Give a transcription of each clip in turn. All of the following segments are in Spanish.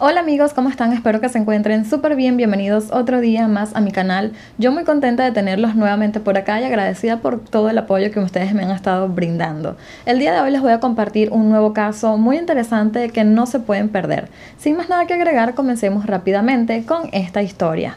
Hola amigos, ¿cómo están? Espero que se encuentren súper bien. Bienvenidos otro día más a mi canal. Yo muy contenta de tenerlos nuevamente por acá y agradecida por todo el apoyo que ustedes me han estado brindando. El día de hoy les voy a compartir un nuevo caso muy interesante que no se pueden perder. Sin más nada que agregar, comencemos rápidamente con esta historia.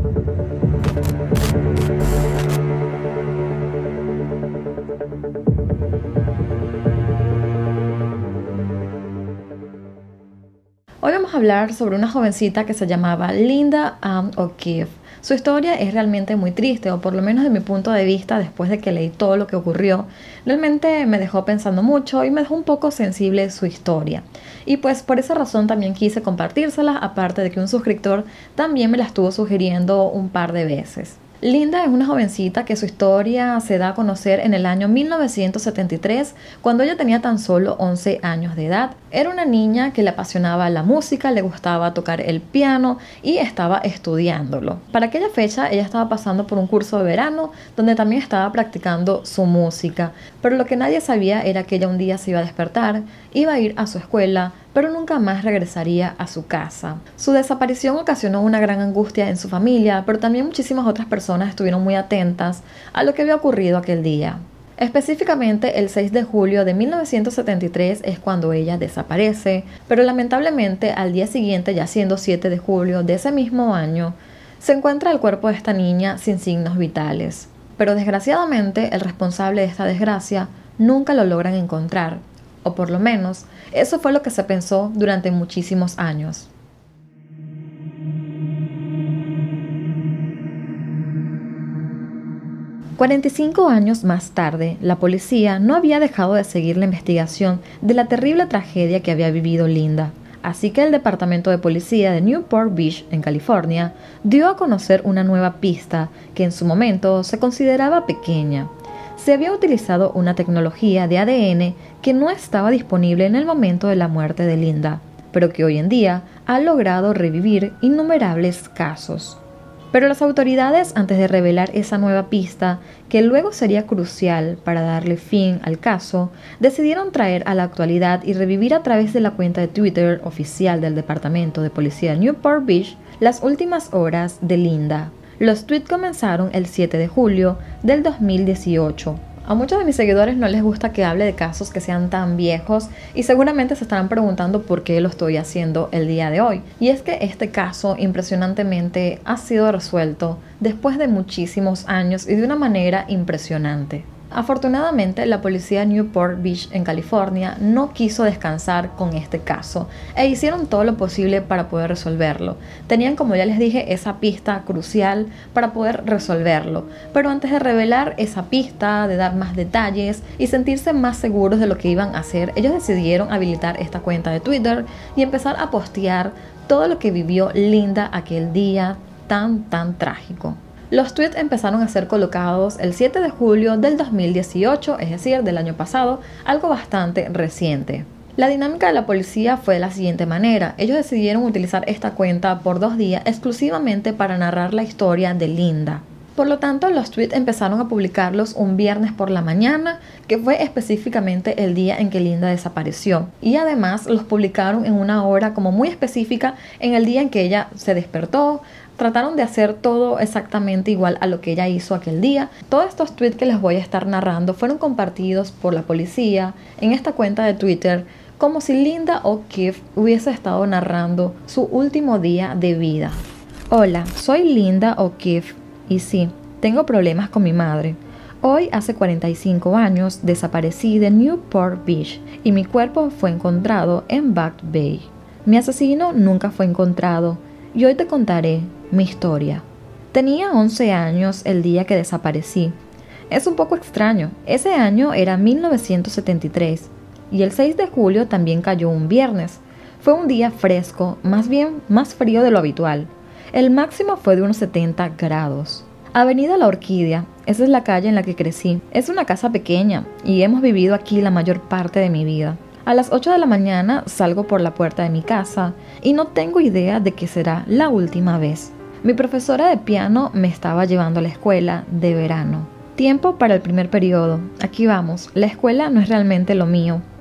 Hoy vamos a hablar sobre una jovencita que se llamaba Linda Ann O'Keefe. Su historia es realmente muy triste, o por lo menos de mi punto de vista, después de que leí todo lo que ocurrió, realmente me dejó pensando mucho y me dejó un poco sensible su historia. Y pues por esa razón también quise compartírselas, aparte de que un suscriptor también me la estuvo sugiriendo un par de veces. Linda es una jovencita que su historia se da a conocer en el año 1973, cuando ella tenía tan solo 11 años de edad. Era una niña que le apasionaba la música, le gustaba tocar el piano y estaba estudiándolo. Para aquella fecha ella estaba pasando por un curso de verano donde también estaba practicando su música, pero lo que nadie sabía era que ella un día se iba a despertar, iba a ir a su escuela, pero nunca más regresaría a su casa. Su desaparición ocasionó una gran angustia en su familia, pero también muchísimas otras personas estuvieron muy atentas a lo que había ocurrido aquel día. Específicamente el 6 de julio de 1973 es cuando ella desaparece, pero lamentablemente al día siguiente, ya siendo 7 de julio de ese mismo año, se encuentra el cuerpo de esta niña sin signos vitales. Pero desgraciadamente el responsable de esta desgracia nunca lo logran encontrar, o por lo menos eso fue lo que se pensó durante muchísimos años. «45 años más tarde, la policía no había dejado de seguir la investigación de la terrible tragedia que había vivido Linda. Así que el Departamento de Policía de Newport Beach, en California, dio a conocer una nueva pista que en su momento se consideraba pequeña. Se había utilizado una tecnología de ADN que no estaba disponible en el momento de la muerte de Linda, pero que hoy en día ha logrado revivir innumerables casos. Pero las autoridades, antes de revelar esa nueva pista, que luego sería crucial para darle fin al caso, decidieron traer a la actualidad y revivir a través de la cuenta de Twitter oficial del Departamento de Policía de Newport Beach las últimas horas de Linda. Los tweets comenzaron el 7 de julio del 2018. A muchos de mis seguidores no les gusta que hable de casos que sean tan viejos y seguramente se estarán preguntando por qué lo estoy haciendo el día de hoy. Y es que este caso impresionantemente ha sido resuelto después de muchísimos años y de una manera impresionante. Afortunadamente, la policía de Newport Beach en California no quiso descansar con este caso e hicieron todo lo posible para poder resolverlo. Tenían, como ya les dije, esa pista crucial para poder resolverlo. Pero antes de revelar esa pista, de dar más detalles y sentirse más seguros de lo que iban a hacer, ellos decidieron habilitar esta cuenta de Twitter y empezar a postear todo lo que vivió Linda aquel día tan trágico. Los tweets empezaron a ser colocados el 7 de julio del 2018, es decir, del año pasado, algo bastante reciente. La dinámica de la policía fue de la siguiente manera. Ellos decidieron utilizar esta cuenta por 2 días exclusivamente para narrar la historia de Linda. Por lo tanto, los tweets empezaron a publicarlos un viernes por la mañana, que fue específicamente el día en que Linda desapareció. Y además los publicaron en una hora como muy específica en el día en que ella se despertó. Trataron de hacer todo exactamente igual a lo que ella hizo aquel día. Todos estos tweets que les voy a estar narrando fueron compartidos por la policía en esta cuenta de Twitter, como si Linda O'Keefe hubiese estado narrando su último día de vida. Hola, soy Linda O'Keefe y sí, tengo problemas con mi madre. Hoy, hace 45 años, desaparecí de Newport Beach y mi cuerpo fue encontrado en Back Bay. Mi asesino nunca fue encontrado y hoy te contaré mi historia. Tenía 11 años el día que desaparecí. Es un poco extraño, ese año era 1973 y el 6 de julio también cayó un viernes. Fue un día fresco, más bien más frío de lo habitual. El máximo fue de unos 70 grados. Avenida La Orquídea, esa es la calle en la que crecí. Es una casa pequeña y hemos vivido aquí la mayor parte de mi vida. A las 8 de la mañana salgo por la puerta de mi casa y no tengo idea de que será la última vez. Mi profesora de piano me estaba llevando a la escuela de verano. Tiempo para el primer periodo. Aquí vamos, la escuela no es realmente lo mío.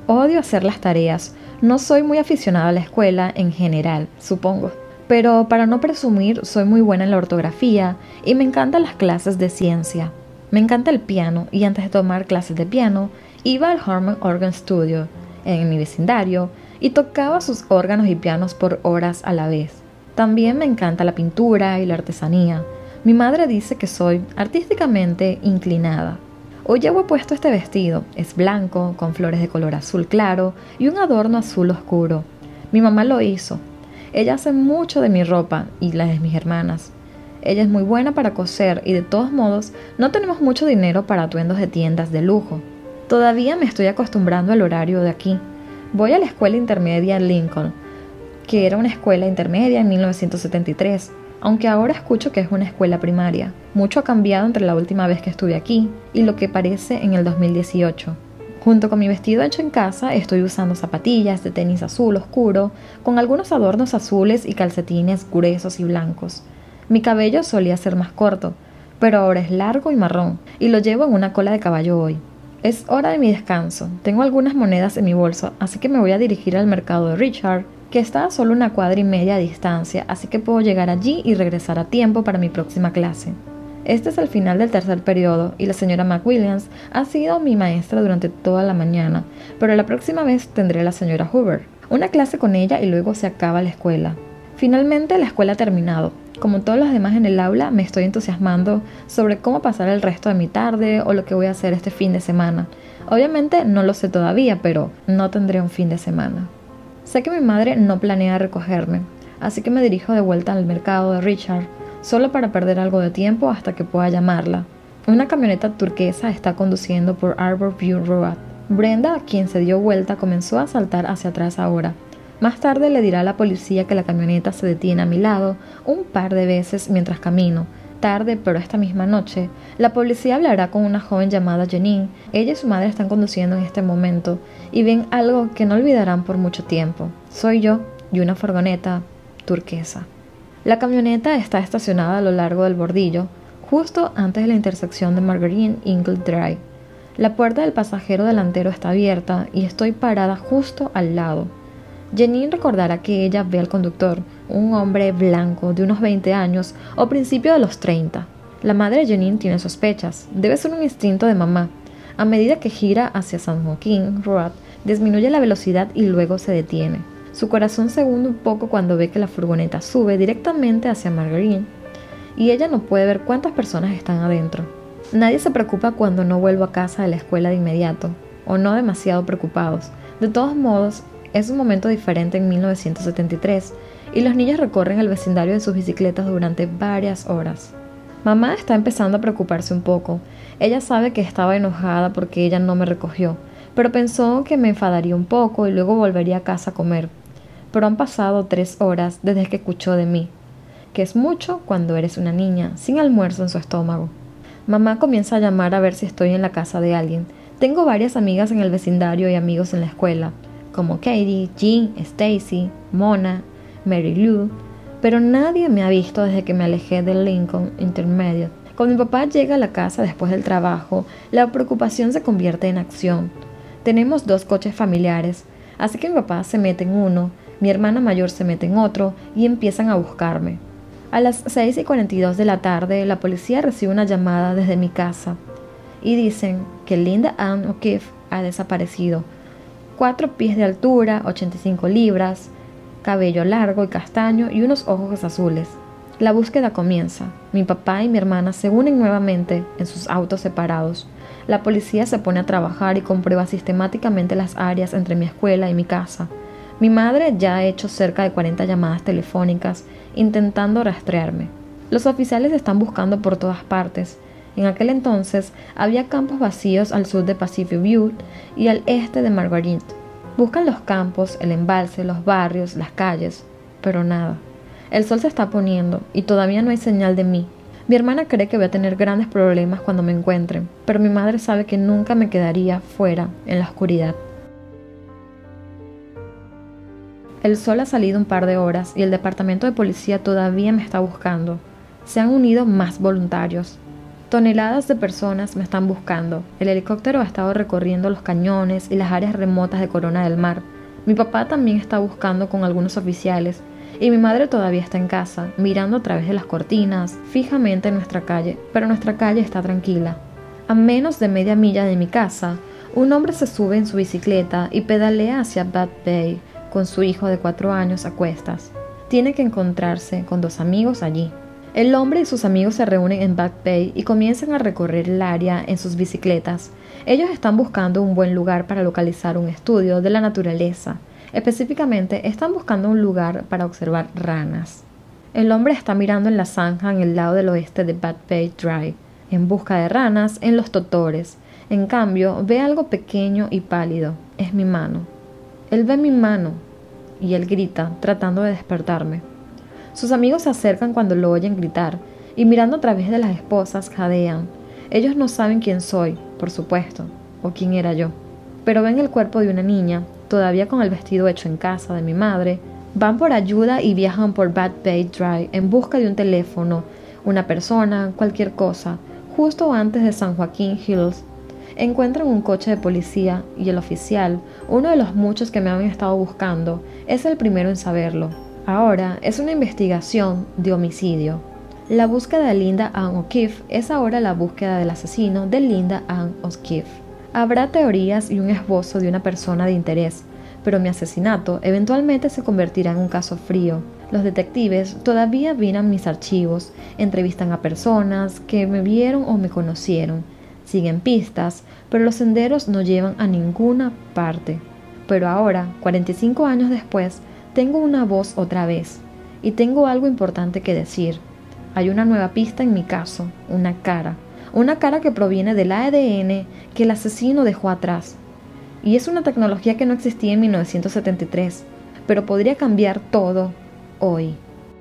Odio hacer las tareas. No soy muy aficionada a la escuela en general, supongo. Pero para no presumir, soy muy buena en la ortografía y me encantan las clases de ciencia. Me encanta el piano y antes de tomar clases de piano, iba al Harman Organ Studio en mi vecindario y tocaba sus órganos y pianos por horas a la vez. También me encanta la pintura y la artesanía. Mi madre dice que soy artísticamente inclinada. Hoy llevo puesto este vestido, es blanco, con flores de color azul claro y un adorno azul oscuro. Mi mamá lo hizo. Ella hace mucho de mi ropa y la de mis hermanas. Ella es muy buena para coser y de todos modos no tenemos mucho dinero para atuendos de tiendas de lujo. Todavía me estoy acostumbrando al horario de aquí. Voy a la escuela intermedia en Lincoln, que era una escuela intermedia en 1973, aunque ahora escucho que es una escuela primaria. Mucho ha cambiado entre la última vez que estuve aquí y lo que parece en el 2018. Junto con mi vestido hecho en casa, estoy usando zapatillas de tenis azul oscuro, con algunos adornos azules y calcetines gruesos y blancos. Mi cabello solía ser más corto, pero ahora es largo y marrón, y lo llevo en una cola de caballo hoy. Es hora de mi descanso. Tengo algunas monedas en mi bolso, así que me voy a dirigir al mercado de Richard, que está a solo una cuadra y media de distancia, así que puedo llegar allí y regresar a tiempo para mi próxima clase. Este es el final del tercer periodo y la señora McWilliams ha sido mi maestra durante toda la mañana, pero la próxima vez tendré a la señora Hoover, una clase con ella y luego se acaba la escuela. Finalmente la escuela ha terminado. Como todos los demás en el aula, me estoy entusiasmando sobre cómo pasar el resto de mi tarde o lo que voy a hacer este fin de semana. Obviamente no lo sé todavía, pero no tendré un fin de semana. Sé que mi madre no planea recogerme, así que me dirijo de vuelta al mercado de Richard, solo para perder algo de tiempo hasta que pueda llamarla. Una camioneta turquesa está conduciendo por Arbor View Road. Brenda, quien se dio vuelta, comenzó a saltar hacia atrás ahora. Más tarde le dirá a la policía que la camioneta se detiene a mi lado un par de veces mientras camino. Tarde, pero esta misma noche, la policía hablará con una joven llamada Janine. Ella y su madre están conduciendo en este momento y ven algo que no olvidarán por mucho tiempo. Soy yo y una furgoneta turquesa. La camioneta está estacionada a lo largo del bordillo, justo antes de la intersección de Marguerite Ingle Drive. La puerta del pasajero delantero está abierta y estoy parada justo al lado. Janine recordará que ella ve al conductor, un hombre blanco de unos 20 años o principio de los 30. La madre de Janine tiene sospechas. Debe ser un instinto de mamá. A medida que gira hacia San Joaquín Road, disminuye la velocidad y luego se detiene. Su corazón se hunde un poco cuando ve que la furgoneta sube directamente hacia Marguerite y ella no puede ver cuántas personas están adentro. Nadie se preocupa cuando no vuelvo a casa de la escuela de inmediato, o no demasiado preocupados. De todos modos, es un momento diferente en 1973 y los niños recorren el vecindario en sus bicicletas durante varias horas. Mamá está empezando a preocuparse un poco. Ella sabe que estaba enojada porque ella no me recogió, pero pensó que me enfadaría un poco y luego volvería a casa a comer. Pero han pasado 3 horas desde que escuchó de mí, que es mucho cuando eres una niña, sin almuerzo en su estómago. Mamá comienza a llamar a ver si estoy en la casa de alguien. Tengo varias amigas en el vecindario y amigos en la escuela, como Katie, Jean, Stacy, Mona, Mary Lou, pero nadie me ha visto desde que me alejé del Lincoln Intermediate. Cuando mi papá llega a la casa después del trabajo, la preocupación se convierte en acción. Tenemos 2 coches familiares, así que mi papá se mete en uno, mi hermana mayor se mete en otro y empiezan a buscarme. A las 6:42 de la tarde, la policía recibe una llamada desde mi casa y dicen que Linda Ann O'Keefe ha desaparecido. 4 pies de altura, 85 libras, cabello largo y castaño y unos ojos azules. La búsqueda comienza. Mi papá y mi hermana se unen nuevamente en sus autos separados. La policía se pone a trabajar y comprueba sistemáticamente las áreas entre mi escuela y mi casa. Mi madre ya ha hecho cerca de 40 llamadas telefónicas intentando rastrearme. Los oficiales están buscando por todas partes. En aquel entonces había campos vacíos al sur de Pacific View y al este de Marguerite. Buscan los campos, el embalse, los barrios, las calles, pero nada. El sol se está poniendo y todavía no hay señal de mí. Mi hermana cree que voy a tener grandes problemas cuando me encuentren, pero mi madre sabe que nunca me quedaría fuera, en la oscuridad. El sol ha salido un par de horas y el departamento de policía todavía me está buscando. Se han unido más voluntarios. Toneladas de personas me están buscando. El helicóptero ha estado recorriendo los cañones y las áreas remotas de Corona del Mar. Mi papá también está buscando con algunos oficiales y mi madre todavía está en casa, mirando a través de las cortinas, fijamente en nuestra calle, pero nuestra calle está tranquila. A menos de media milla de mi casa, un hombre se sube en su bicicleta y pedalea hacia Back Bay con su hijo de 4 años a cuestas. Tiene que encontrarse con 2 amigos allí. El hombre y sus amigos se reúnen en Back Bay y comienzan a recorrer el área en sus bicicletas. Ellos están buscando un buen lugar para localizar un estudio de la naturaleza. Específicamente, están buscando un lugar para observar ranas. El hombre está mirando en la zanja en el lado del oeste de Back Bay Drive, en busca de ranas en los totores. En cambio, ve algo pequeño y pálido. Es mi mano. Él ve mi mano y él grita, tratando de despertarme. Sus amigos se acercan cuando lo oyen gritar y mirando a través de las esposas jadean. Ellos no saben quién soy, por supuesto, o quién era yo, pero ven el cuerpo de una niña, todavía con el vestido hecho en casa de mi madre. Van por ayuda y viajan por Back Bay Drive en busca de un teléfono, una persona, cualquier cosa. Justo antes de San Joaquin Hills, encuentran un coche de policía y el oficial, uno de los muchos que me han estado buscando, es el primero en saberlo. Ahora es una investigación de homicidio. La búsqueda de Linda Ann O'Keefe es ahora la búsqueda del asesino de Linda Ann O'Keefe. Habrá teorías y un esbozo de una persona de interés, pero mi asesinato eventualmente se convertirá en un caso frío. Los detectives todavía miran mis archivos, entrevistan a personas que me vieron o me conocieron, siguen pistas, pero los senderos no llevan a ninguna parte. Pero ahora, 45 años después, tengo una voz otra vez, y tengo algo importante que decir. Hay una nueva pista en mi caso, una cara que proviene del ADN que el asesino dejó atrás. Y es una tecnología que no existía en 1973, pero podría cambiar todo hoy.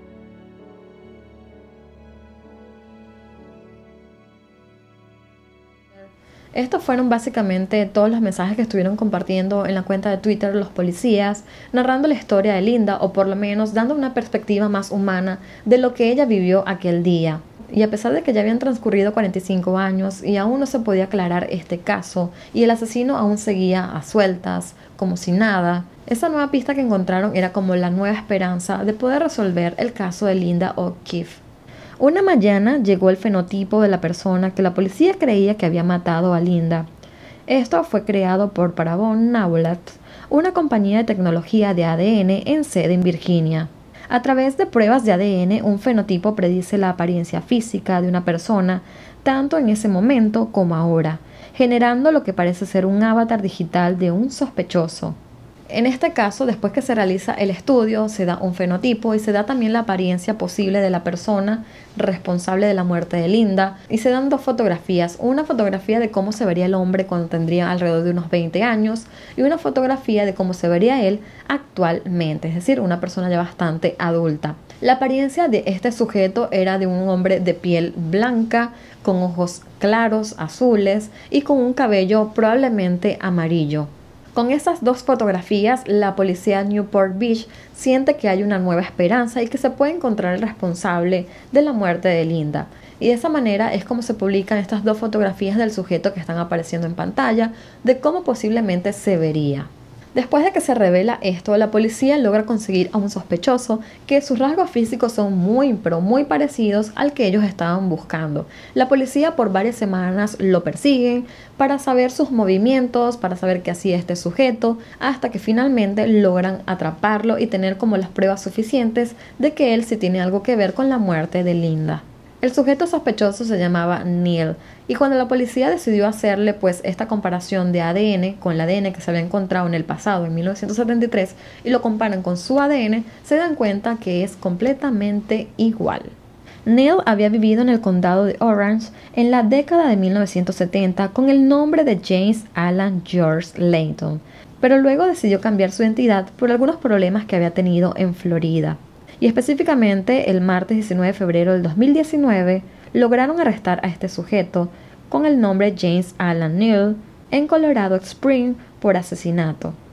Estos fueron básicamente todos los mensajes que estuvieron compartiendo en la cuenta de Twitter los policías, narrando la historia de Linda, o por lo menos dando una perspectiva más humana de lo que ella vivió aquel día. Y a pesar de que ya habían transcurrido 45 años y aún no se podía aclarar este caso, y el asesino aún seguía a sueltas, como si nada, esa nueva pista que encontraron era como la nueva esperanza de poder resolver el caso de Linda O'Keefe. Una mañana llegó el fenotipo de la persona que la policía creía que había matado a Linda. Esto fue creado por Parabon Knowledge, una compañía de tecnología de ADN en sede en Virginia. A través de pruebas de ADN, un fenotipo predice la apariencia física de una persona, tanto en ese momento como ahora, generando lo que parece ser un avatar digital de un sospechoso. En este caso, después que se realiza el estudio, se da un fenotipo y se da también la apariencia posible de la persona responsable de la muerte de Linda, y se dan 2 fotografías, una fotografía de cómo se vería el hombre cuando tendría alrededor de unos 20 años y una fotografía de cómo se vería él actualmente, es decir, una persona ya bastante adulta. La apariencia de este sujeto era de un hombre de piel blanca, con ojos claros, azules y con un cabello probablemente amarillo. Con estas 2 fotografías, la policía de Newport Beach siente que hay una nueva esperanza y que se puede encontrar el responsable de la muerte de Linda. Y de esa manera es como se publican estas 2 fotografías del sujeto que están apareciendo en pantalla, de cómo posiblemente se vería. Después de que se revela esto, la policía logra conseguir a un sospechoso que sus rasgos físicos son muy parecidos al que ellos estaban buscando. La policía por varias semanas lo persiguen para saber sus movimientos, para saber qué hacía este sujeto, hasta que finalmente logran atraparlo y tener como las pruebas suficientes de que él sí tiene algo que ver con la muerte de Linda. El sujeto sospechoso se llamaba Neil, y cuando la policía decidió hacerle pues esta comparación de ADN con el ADN que se había encontrado en el pasado, en 1973, y lo comparan con su ADN, se dan cuenta que es completamente igual. Neil había vivido en el condado de Orange en la década de 1970 con el nombre de James Alan George Layton, pero luego decidió cambiar su identidad por algunos problemas que había tenido en Florida. Y específicamente el martes 19 de febrero del 2019 lograron arrestar a este sujeto con el nombre James Alan Neal en Colorado Springs por asesinato.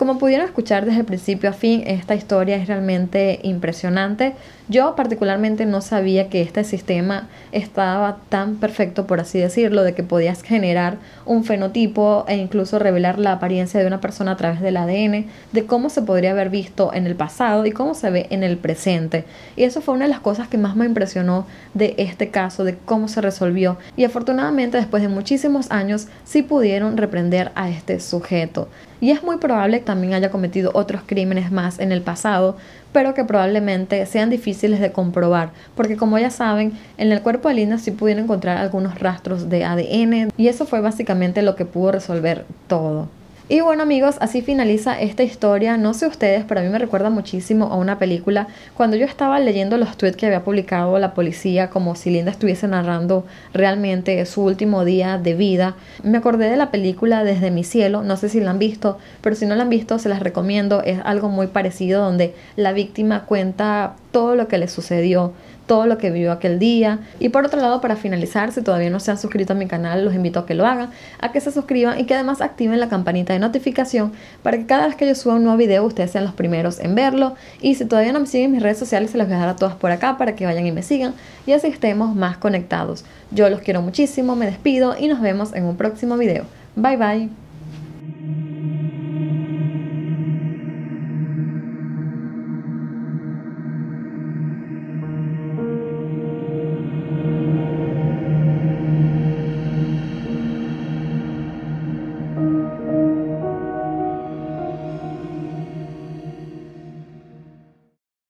Como pudieron escuchar desde el principio a fin, esta historia es realmente impresionante. Yo particularmente no sabía que este sistema estaba tan perfecto, por así decirlo, de que podías generar un fenotipo e incluso revelar la apariencia de una persona a través del ADN, de cómo se podría haber visto en el pasado y cómo se ve en el presente. Y eso fue una de las cosas que más me impresionó de este caso, de cómo se resolvió. Y afortunadamente después de muchísimos años sí pudieron reprender a este sujeto. Y es muy probable que también haya cometido otros crímenes más en el pasado, pero que probablemente sean difíciles de comprobar, porque como ya saben, en el cuerpo de Linda sí pudieron encontrar algunos rastros de ADN y eso fue básicamente lo que pudo resolver todo. Y bueno amigos, así finaliza esta historia. No sé ustedes, pero a mí me recuerda muchísimo a una película. Cuando yo estaba leyendo los tweets que había publicado la policía, como si Linda estuviese narrando realmente su último día de vida, me acordé de la película Desde mi cielo. No sé si la han visto, pero si no la han visto se las recomiendo. Es algo muy parecido donde la víctima cuenta todo lo que le sucedió, todo lo que vivió aquel día. Y por otro lado, para finalizar, si todavía no se han suscrito a mi canal, los invito a que lo hagan, a que se suscriban y que además activen la campanita de notificación para que cada vez que yo suba un nuevo video ustedes sean los primeros en verlo. Y si todavía no me siguen en mis redes sociales, se las voy a dejar a todas por acá para que vayan y me sigan y así estemos más conectados. Yo los quiero muchísimo, me despido y nos vemos en un próximo video. Bye bye.